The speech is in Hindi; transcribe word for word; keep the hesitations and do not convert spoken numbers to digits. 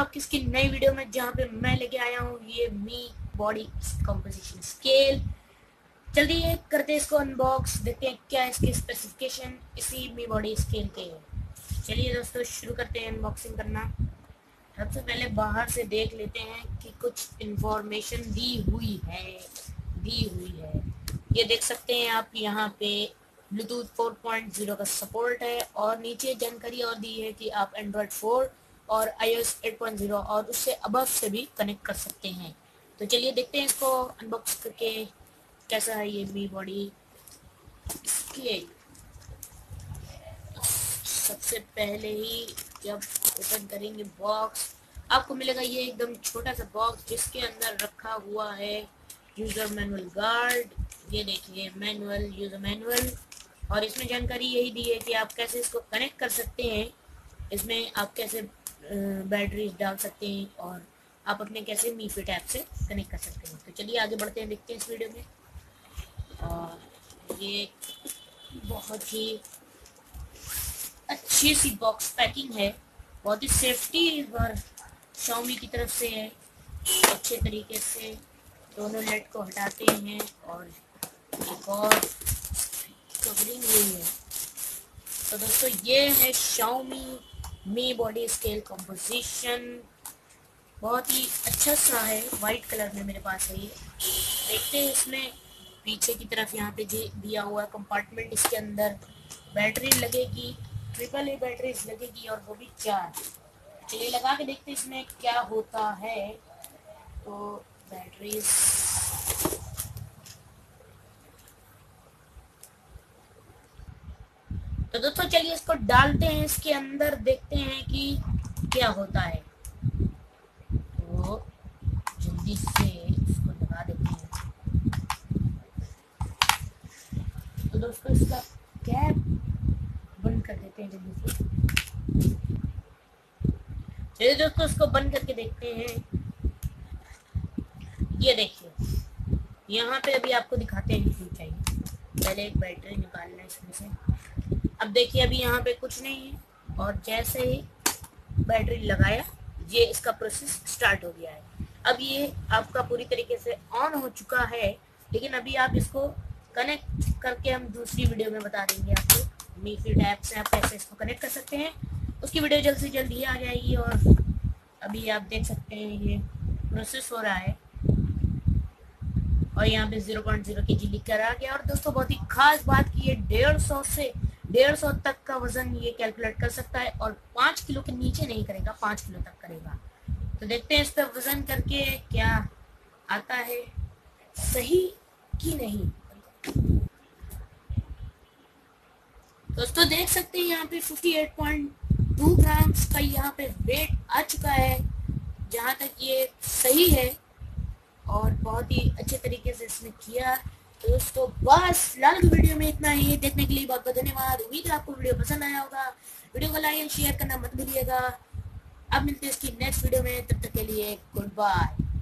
आपकी इसकी नई वीडियो में, जहाँ पे मैं लेके आया हूँ ये मी बॉडी कंपोजिशन स्केल। जल्दी करते हैं इसको अनबॉक्स, देखते हैं क्या इसके स्पेसिफिकेशन इसी मी बॉडी स्केल के हैं। चलिए दोस्तों शुरू करते हैं अनबॉक्सिंग करना। सबसे पहले बाहर से देख लेते हैं कि कुछ इंफॉर्मेशन दी हुई है दी हुई है ये देख सकते हैं आप, यहाँ पे ब्लूटूथ फोर पॉइंट ज़ीरो का सपोर्ट है और नीचे जानकारी और दी है कि आप एंड्रॉयड फोर और आईओएस एट पॉइंट ज़ीरो और उससे अबव से भी कनेक्ट कर सकते हैं। तो चलिए देखते हैं इसको अनबॉक्स करके कैसा है ये मी बॉडी स्केल। सबसे पहले ही जब ओपन करेंगे बॉक्स, आपको मिलेगा ये एकदम छोटा सा बॉक्स जिसके अंदर रखा हुआ है यूज़र मैनुअल गार्ड। ये देखिए मैनुअल, यूज़र मैनुअल, और इसमें जानकारी यही दी है कि आप कैसे इसको कनेक्ट कर सकते हैं, इसमें आप कैसे बैटरी डाल सकते हैं और आप अपने कैसे मी फिट ऐप से कनेक्ट कर सकते हैं। तो चलिए आगे बढ़ते हैं, देखते हैं इस वीडियो में। और ये बहुत ही अच्छी सी बॉक्स पैकिंग है, बहुत ही सेफ्टी इस बार Xiaomi की तरफ से है। अच्छे तरीके से दोनों लेट को हटाते हैं और एक और कवरिंग हुई है। तो दोस्तों ये है Xiaomi Mi body scale composition, बहुत ही अच्छा सा है, वाइट कलर में मेरे पास है ये। देखते हैं इसमें पीछे की तरफ यहाँ पे दिया हुआ कंपार्टमेंट, इसके अंदर बैटरी लगेगी, ट्रिपल ए बैटरीज लगेगी और वो भी चार। चलिए लगा के देखते हैं इसमें क्या होता है। तो बैटरीज तो दोस्तों चलिए इसको डालते हैं इसके अंदर, देखते हैं कि क्या होता है। तो जल्दी से इसको लगा देते हैं। तो दोस्तों इसका कैप बंद कर देते हैं जल्दी से। चलिए दोस्तों इसको बंद करके देखते हैं। ये देखिए यहाँ पे अभी आपको दिखाते हैं क्यों चाहिए। पहले एक बैटरी निकालना है इसमें से। अब देखिए अभी यहाँ पे कुछ नहीं है और जैसे ही बैटरी लगाया ये इसका प्रोसेस स्टार्ट हो गया है। अब ये आपका पूरी तरीके से ऑन हो चुका है, लेकिन अभी आप इसको कनेक्ट करके हम दूसरी वीडियो में बता देंगे आपको मी फिट ऐप से आप कैसे इसको कनेक्ट कर सकते हैं। उसकी वीडियो जल्द से जल्द ही आ जाएगी। और अभी आप देख सकते हैं ये प्रोसेस हो रहा है और यहाँ पे ज़ीरो पॉइंट ज़ीरो के जी लिख कर आ गया। और दोस्तों बहुत ही खास बात की ये डेढ़ सौ से डेढ़ सौ तक का वजन ये कैलकुलेट कर सकता है और पाँच किलो के नीचे नहीं करेगा, पाँच किलो तक करेगा। तो देखते हैं इस पर वजन करके क्या आता है, सही कि नहीं। दोस्तों देख सकते हैं यहाँ पे अट्ठावन पॉइंट दो ग्राम्स का यहाँ पे वेट आ चुका है, जहाँ तक ये सही है और बहुत ही अच्छे तरीके से इसने किया। तो दोस्तों बस फिलहाल की वीडियो में इतना ही। देखने के लिए बहुत बहुत धन्यवाद। उम्मीद है आपको वीडियो पसंद आया होगा। वीडियो को लाइक एंड शेयर करना मत भूलिएगा। अब मिलते हैं इसकी नेक्स्ट वीडियो में, तब तक के लिए गुड बाय।